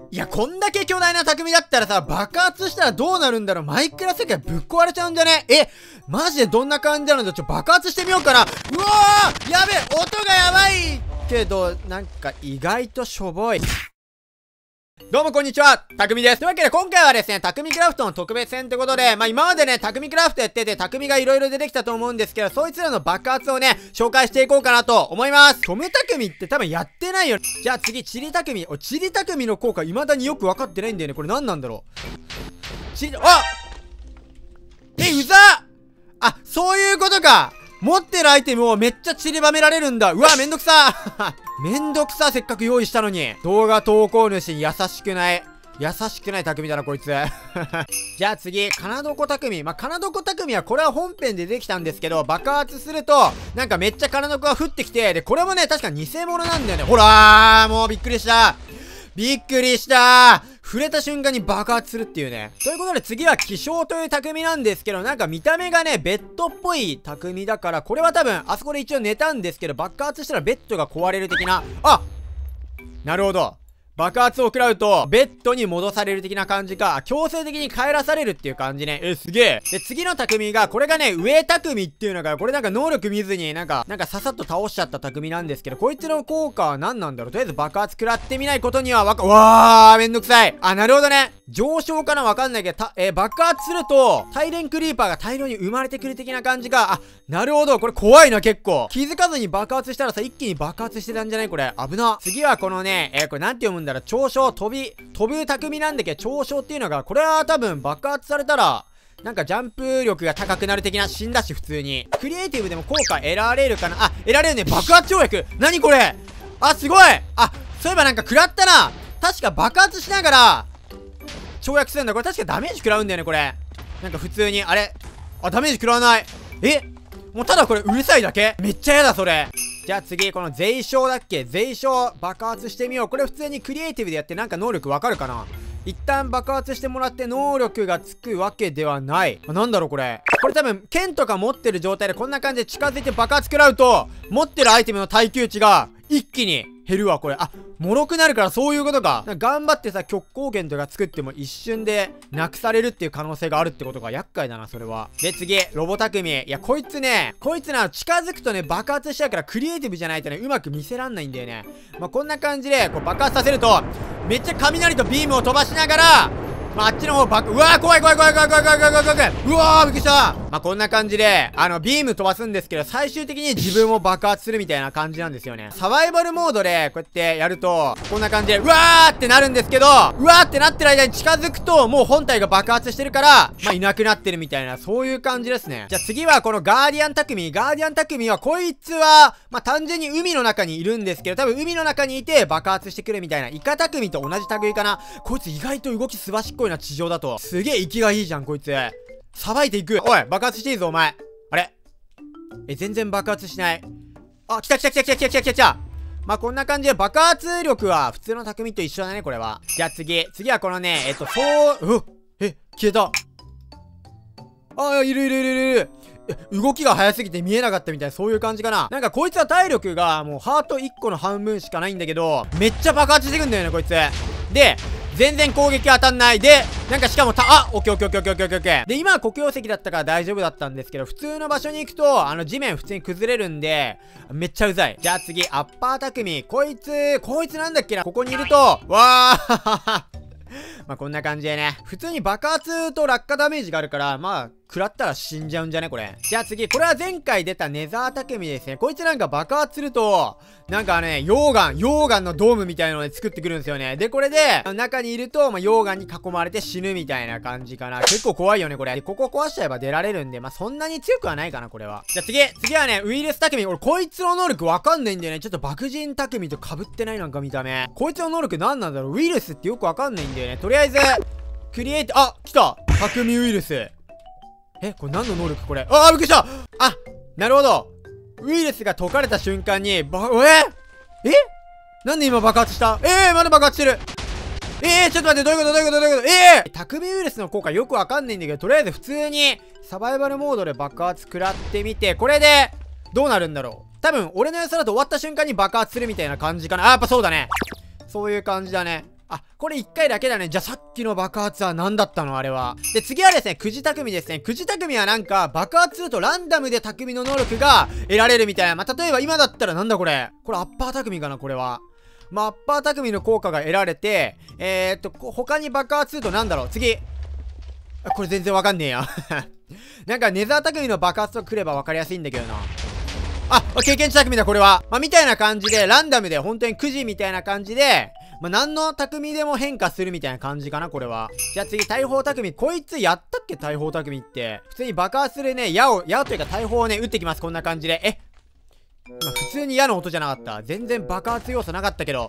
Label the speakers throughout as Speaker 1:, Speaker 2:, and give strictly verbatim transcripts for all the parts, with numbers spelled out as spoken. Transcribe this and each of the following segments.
Speaker 1: いや、こんだけ巨大な匠だったらさ、爆発したらどうなるんだろう。マイクラ世界ぶっ壊れちゃうんじゃね？え、マジでどんな感じなの？ちょ、爆発してみようかな。うわー、やべえ、音がやばいけど、なんか意外としょぼい。どうもこんにちは、たくみです。というわけで今回はですね、たくみクラフトの特別編ってことで、まあ今までね、たくみクラフトやってて、たくみがいろいろ出てきたと思うんですけど、そいつらの爆発をね、紹介していこうかなと思います。トムたくみって多分やってないよ。じゃあ次、チリたくみ。お、チリたくみの効果未だによくわかってないんだよね。これ何なんだろう。チリ、あえ、うざあ、そういうことか。持ってるアイテムをめっちゃ散りばめられるんだ。うわ、めんどくさめんどくさ、せっかく用意したのに。動画投稿主に優しくない。優しくない匠だな、こいつ。じゃあ次、金床匠。まあ、金床匠はこれは本編でできたんですけど、爆発すると、なんかめっちゃ金床が降ってきて、で、これもね、確か偽物なんだよね。ほらー、もうびっくりした。びっくりしたー。触れた瞬間に爆発するっていうね。ということで次は気象という匠なんですけど、なんか見た目がね、ベッドっぽい匠だから、これは多分、あそこで一応寝たんですけど、爆発したらベッドが壊れる的な、あなるほど。爆発を食らうと、ベッドに戻される的な感じか、強制的に帰らされるっていう感じね。え、すげえ。で、次の匠が、これがね、上匠っていうのが、これなんか能力見ずに、なんか、なんかささっと倒しちゃった匠なんですけど、こいつの効果は何なんだろう。とりあえず爆発食らってみないことにはわか、わー、めんどくさい。あ、なるほどね。上昇かなわかんないけど、た、えー、爆発すると、大連クリーパーが大量に生まれてくる的な感じか。あ、なるほど。これ怖いな、結構。気づかずに爆発したらさ、一気に爆発してたんじゃないこれ。危な。次はこのね、えー、これなんて読むんだろう。長昇、飛び、飛ぶ匠なんだけど、長昇っていうのが、これは多分爆発されたら、なんかジャンプ力が高くなる的な、死んだし普通に。クリエイティブでも効果得られるかなあ、得られるね。爆発跳躍。何これあ、すごいあ、そういえばなんか食らったな。確か爆発しながら、跳躍するんだ。これ確かダメージ食らうんだよね、これ。なんか普通に、あれあ、ダメージ食らわない。えもうただこれうるさいだけめっちゃやだ、それ。じゃあ次、この税商だっけ税商爆発してみよう。これ普通にクリエイティブでやってなんか能力わかるかな一旦爆発してもらって能力がつくわけではない。あ、なんだろうこれ。これ多分、剣とか持ってる状態でこんな感じで近づいて爆発食らうと、持ってるアイテムの耐久値が一気に減るわ、これ。あ、脆くなるからそういうことか。なんか頑張ってさ、極光剣とか作っても一瞬でなくされるっていう可能性があるってことが厄介だな、それは。で、次、ロボ匠。いや、こいつね、こいつな、近づくとね、爆発しちゃうからクリエイティブじゃないとね、うまく見せらんないんだよね。まあ、こんな感じで、こう爆発させると、めっちゃ雷とビームを飛ばしながら、まあ、あっちの方爆、うわー怖い怖い怖い怖い怖い怖い怖い怖い怖い怖いうわーびっくりしたまあ、こんな感じで、あの、ビーム飛ばすんですけど、最終的に自分も爆発するみたいな感じなんですよね。サバイバルモードで、こうやってやると、こんな感じで、うわーってなるんですけど、うわーってなってる間に近づくと、もう本体が爆発してるから、まあ、いなくなってるみたいな、そういう感じですね。じゃあ次はこのガーディアン匠。ガーディアン匠は、こいつは、まあ、単純に海の中にいるんですけど、多分海の中にいて爆発してくるみたいな、イカ匠と同じ類かな。こいつ意外と動きすばしっこいな、地上だと。すげえ息がいいじゃん、こいつ。さばいていく。おい、爆発していいぞ、お前。あれえ、全然爆発しない。あ、来た来た来た来た来た来た来た来た。まあ、こんな感じで爆発力は普通の匠と一緒だね、これは。じゃあ次。次はこのね、えっと、そう、うえ、消えた。あ、いるいるいるいるいる。動きが速すぎて見えなかったみたいな、そういう感じかな。なんかこいつは体力がもうハートいっこの半分しかないんだけど、めっちゃ爆発してくんだよね、こいつ。で、全然攻撃当たんない。で、なんかしかもた、あオッケーオッケーオッケーオッケーオッケーオッケー。で、今は黒曜石だったから大丈夫だったんですけど、普通の場所に行くと、あの地面普通に崩れるんで、めっちゃうざい。じゃあ次、アッパー匠。こいつ、こいつなんだっけな。ここにいると、わーまあこんな感じでね。普通に爆発と落下ダメージがあるから、まあ、食らったら死んじゃうんじゃねこれ。じゃあ次、これは前回出たネザー匠ですね。こいつなんか爆発すると、なんかね、溶岩、溶岩のドームみたいなので作ってくるんですよね。で、これで、中にいると、まあ、溶岩に囲まれて死ぬみたいな感じかな。結構怖いよね、これ。で、ここ壊しちゃえば出られるんで、まあ、そんなに強くはないかな、これは。じゃあ次、次はね、ウイルス匠。俺、こいつの能力わかんないんだよね。ちょっと爆人匠と被ってないなんか見た目。こいつの能力何なんだろう。ウイルスってよくわかんないんだよね。とりあえず、クリエイト、あ、来た匠ウイルス。え、これ何の能力これ。あー、びっくりしたあ、なるほど。ウイルスが解かれた瞬間に、ば、ええなんで今爆発したえー、まだ爆発してるえー、ちょっと待って、どういうことどういうことどういうことえー匠ウイルスの効果よくわかんないんだけど、とりあえず普通にサバイバルモードで爆発食らってみて、これで、どうなるんだろう多分、俺の予想だと終わった瞬間に爆発するみたいな感じかなあ、やっぱそうだね。そういう感じだね。 あ、これいっかいだけだね。じゃあさっきの爆発は何だったのあれは。で、次はですね、くじ匠ですね。くじ匠はなんか、爆発するとランダムで匠の能力が得られるみたいな。まあ、例えば今だったらなんだこれ。これアッパー匠かなこれは。まあ、アッパー匠の効果が得られて、えーっと、他に爆発するとなんだろう。次。あ、これ全然わかんねえや。なんかネザー匠の爆発と来ればわかりやすいんだけどな。あ、経験値匠だこれは。まあ、みたいな感じで、ランダムで本当にくじみたいな感じで、まあ、何の匠でも変化するみたいな感じかな、これは。じゃあ次、大砲匠。こいつやったっけ大砲匠って。普通に爆発するね、矢を、矢というか大砲をね、撃ってきます。こんな感じで。えまあ、普通に矢の音じゃなかった。全然爆発要素なかったけど。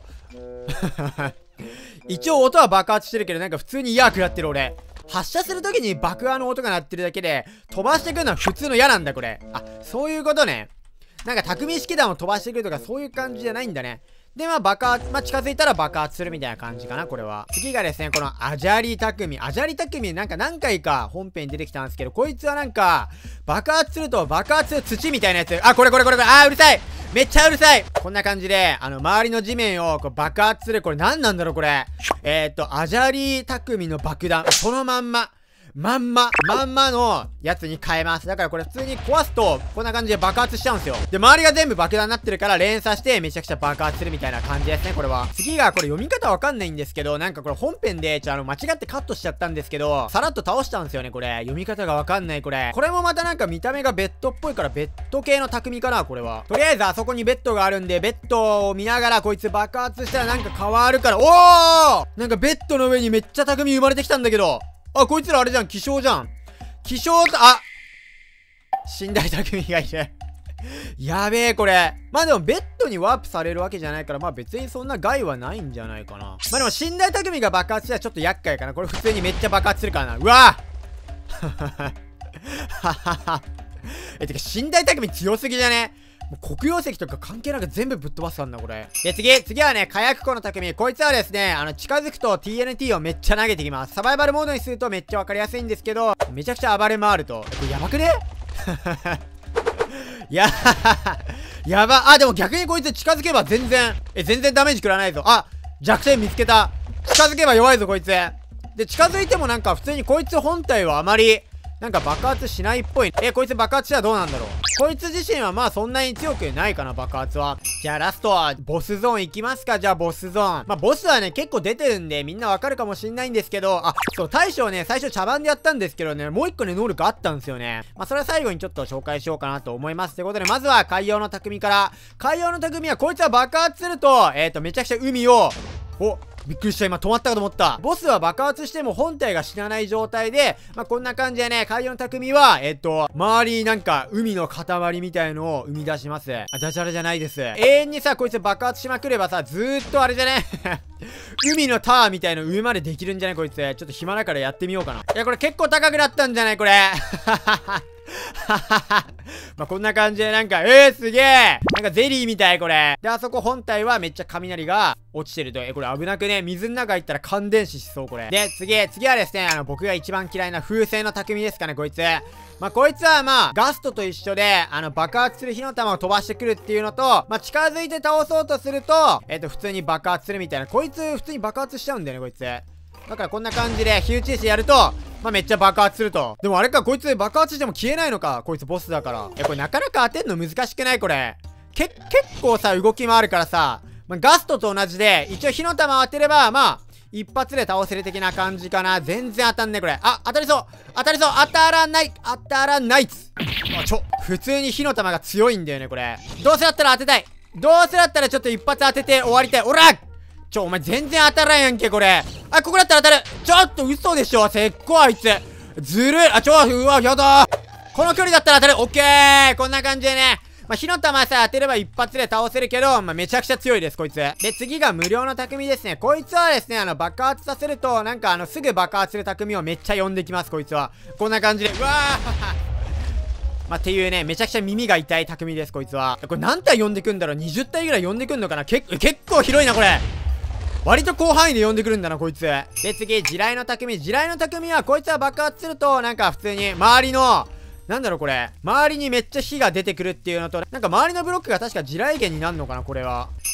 Speaker 1: 一応音は爆発してるけど、なんか普通に矢食らってる俺。発射するときに爆破の音が鳴ってるだけで、飛ばしてくるのは普通の矢なんだ、これ。あ、そういうことね。なんか匠式弾を飛ばしてくるとかそういう感じじゃないんだね。で、まあ爆発、まあ近づいたら爆発するみたいな感じかな、これは。次がですね、このアジャリ匠。アジャリ匠なんか何回か本編に出てきたんですけど、こいつはなんか、爆発すると爆発する土みたいなやつ。あ、これこれこれこれ。あー、うるさいめっちゃうるさいこんな感じで、あの、周りの地面をこう爆発する。これ何なんだろう、これ。えーっと、アジャリ匠の爆弾。そのまんま。まんま、まんまのやつに変えます。だからこれ普通に壊すと、こんな感じで爆発しちゃうんですよ。で、周りが全部爆弾になってるから連鎖してめちゃくちゃ爆発するみたいな感じですね、これは。次が、これ読み方わかんないんですけど、なんかこれ本編で、ちょ、あの、間違ってカットしちゃったんですけど、さらっと倒したんですよね、これ。読み方がわかんない、これ。これもまたなんか見た目がベッドっぽいから、ベッド系の匠かな、これは。とりあえずあそこにベッドがあるんで、ベッドを見ながらこいつ爆発したらなんか変わるから、おーなんかベッドの上にめっちゃ匠生まれてきたんだけど。あ、こいつらあれじゃん、気象じゃん。気象と、あ寝台匠がいる。やべえ、これ。まあでも、ベッドにワープされるわけじゃないから、まあ別にそんな害はないんじゃないかな。まあでも、寝台匠が爆発したらちょっと厄介かな。これ普通にめっちゃ爆発するからな。うわえ、てか、寝台匠強すぎじゃねもう黒曜石とか関係なく全部ぶっ飛ばすからな、これ。で、次、次はね、火薬庫の匠。こいつはですね、あの、近づくと ティーエヌティー をめっちゃ投げてきます。サバイバルモードにするとめっちゃわかりやすいんですけど、めちゃくちゃ暴れ回ると。これやばくねややば。あ、でも逆にこいつ近づけば全然、え、全然ダメージ食らないぞ。あ、弱点見つけた。近づけば弱いぞ、こいつ。で、近づいてもなんか普通にこいつ本体はあまり、なんか爆発しないっぽい。え、こいつ爆発したらどうなんだろう。こいつ自身はまあそんなに強くないかな、爆発は。じゃあラストは、ボスゾーン行きますか。じゃあボスゾーン。まあボスはね、結構出てるんで、みんなわかるかもしんないんですけど、あ、そう、大将ね、最初茶番でやったんですけどね、もう一個ね、能力あったんですよね。まあそれは最後にちょっと紹介しようかなと思います。ということで、まずは海洋の匠から。海洋の匠は、こいつは爆発すると、えっと、めちゃくちゃ海を、お、びっくりした。今止まったかと思った。ボスは爆発しても本体が死なない状態で、まあ、こんな感じでね、海洋の匠は、えっと、周りになんか海の塊みたいのを生み出します。あ、ダジャレじゃないです。永遠にさ、こいつ爆発しまくればさ、ずーっとあれじゃね海のタワーみたいの上までできるんじゃないこいつ。ちょっと暇だからやってみようかな。いや、これ結構高くなったんじゃないこれ。まあこんな感じでなんか、えー、すげえなんかゼリーみたいこれ。で、あそこ本体はめっちゃ雷が落ちてると。え、これ危なくね。水の中行ったら感電死しそうこれ。で、次、次はですね、あの、僕が一番嫌いな風船の匠ですかね、こいつ。まあこいつはまあ、ガストと一緒で、あの、爆発する火の玉を飛ばしてくるっていうのと、まあ近づいて倒そうとすると、えっと、普通に爆発するみたいな。こいつ、普通に爆発しちゃうんだよね、こいつ。だからこんな感じで火打ち石やると、まあ、めっちゃ爆発すると。でもあれか、こいつ爆発しても消えないのか。こいつボスだから。え、これなかなか当てんの難しくないこれ。け、結構さ、動き回るからさ、まあ、ガストと同じで、一応火の玉を当てれば、まあ、一発で倒せる的な感じかな。全然当たんねこれ。あ、当たりそう当たりそう当たらない当たらないっつ。あ、ちょ、普通に火の玉が強いんだよね、これ。どうせだったら当てたい。どうせだったらちょっと一発当てて終わりたい。おらちょ、お前全然当たらんやんけ、これ。あ、ここだったら当たる。ちょっと嘘でしょ、せっこあいつ。ずるい。あ、ちょ、うわ、やだ。この距離だったら当たる。オッケー。こんな感じでね。まあ、火の玉さ、当てれば一発で倒せるけど、まあ、めちゃくちゃ強いです、こいつ。で、次が無料の匠ですね。こいつはですね、あの、爆発させると、なんかあの、すぐ爆発する匠をめっちゃ呼んできます、こいつは。こんな感じで。うわーまあ、っていうね、めちゃくちゃ耳が痛い匠です、こいつは。これ何体呼んでくんだろう ?にじゅう 体ぐらい呼んでくんのかなけ結構広いな、これ。割と広範囲で呼んでくるんだな、こいつ。で、次、地雷の匠。地雷の匠は、こいつは爆発すると、なんか普通に、周りの、なんだろうこれ。周りにめっちゃ火が出てくるっていうのと、なんか周りのブロックが確か地雷源になるのかな、これは。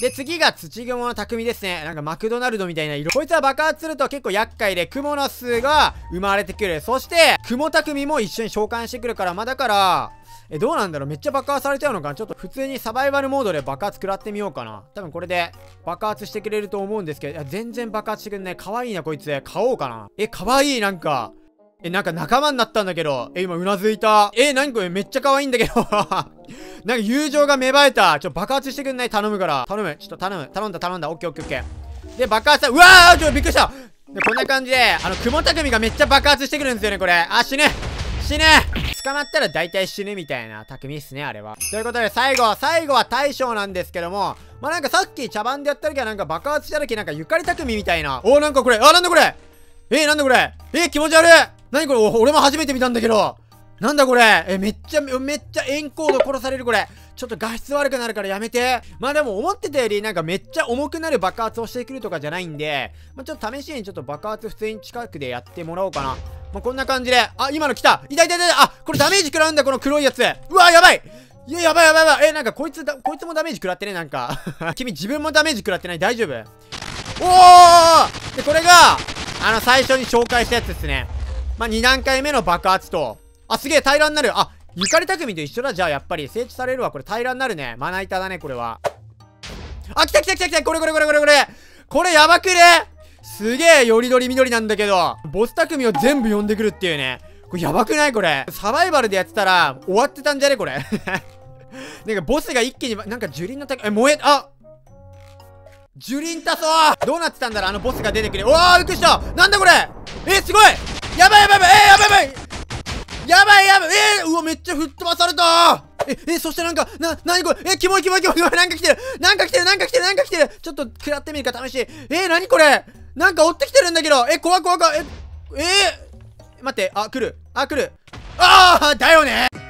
Speaker 1: で、次が土雲の匠ですね。なんかマクドナルドみたいな色。こいつは爆発すると結構厄介で、クモの巣が生まれてくる。そして、雲匠も一緒に召喚してくるから、まあだから、え、どうなんだろう、めっちゃ爆発されちゃうのかな。ちょっと普通にサバイバルモードで爆発食らってみようかな。多分これで爆発してくれると思うんですけど、いや、全然爆発してくんない。かわいいな、こいつ。買おうかな。え、かわいい、なんか。え、なんか仲間になったんだけど。え、今うなずいた。え、なにこれめっちゃ可愛いんだけど。なんか友情が芽生えた。ちょ、爆発してくんない？頼むから。頼む。ちょっと頼む。頼んだ、頼んだ。オッケーオッケーオッケー。で、爆発した。うわーちょ、びっくりした。で、こんな感じで、あの、雲匠がめっちゃ爆発してくるんですよね、これ。あ、死ぬ死ぬ捕まったら大体死ぬみたいな匠っすね、あれは。ということで、最後、最後は大将なんですけども、まあ、なんかさっき茶番でやった時はなんか爆発した時なんかゆかり匠みたいな。おー、なんかこれ、あ、なんだこれえー、なんだこれえー、気持ち悪い何これお俺も初めて見たんだけどなんだこれえ、めっちゃ、めっちゃエンコード殺されるこれ。ちょっと画質悪くなるからやめて。まあでも思ってたよりなんかめっちゃ重くなる爆発をしてくるとかじゃないんで、まあちょっと試しにちょっと爆発普通に近くでやってもらおうかな。まあこんな感じで、あ、今の来た痛い痛い痛いあ、これダメージ食らうんだこの黒いやつうわ、やばいいや、やばいやばいやばいえ、なんかこいつだ、こいつもダメージ食らってね、なんか。君自分もダメージ食らってない大丈夫おーで、これが、あの最初に紹介したやつですね。まあに段階目の爆発と、あ、すげえ平らになる。あ、ゆかり匠と一緒だ。じゃあやっぱり整地されるわ。これ平らになるね。まな板だね、これは。あ、来た来た来た来たこれこれこれこれこれこれやばくねすげえよりどりみどりなんだけど、ボス匠を全部呼んでくるっていうね。これやばくないこれ。サバイバルでやってたら終わってたんじゃねこれ。なんかボスが一気に、なんか樹林の滝、え、燃え、あ樹林たそうどうなってたんだろうあのボスが出てくる。おーびっくりしたなんだこれえー、すごいやばいやばいやばいえー、やばいやばいやばいやばいえー、うわめっちゃ吹っ飛ばされたえ、え、そしてなんか、な、なにこれえ、キモいキモいキモいキモいなんか来てるなんか来てるなんか来てるなんか来てるちょっと食らってみるか試しえー、なにこれなんか追ってきてるんだけどえ、怖い怖い怖いえ、えー、待って、あ、来るあ、来るあーだよね